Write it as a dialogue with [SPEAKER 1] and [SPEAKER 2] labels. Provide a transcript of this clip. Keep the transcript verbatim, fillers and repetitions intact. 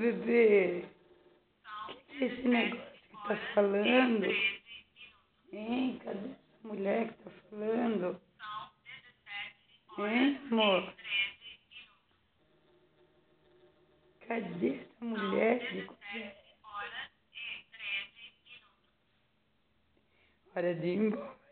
[SPEAKER 1] bebê? Que é esse negócio que tá falando? Hein? Cadê essa mulher que tá falando? Hein, amor? Cadê essa mulher de colher? Hora de ir embora.